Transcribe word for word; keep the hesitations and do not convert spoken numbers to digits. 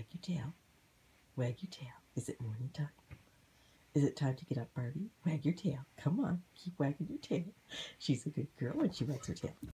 your tail. Wag your tail. Is it morning time? Is it time to get up, Barbie? Wag your tail. Come on, keep wagging your tail. She's a good girl when she wags her tail.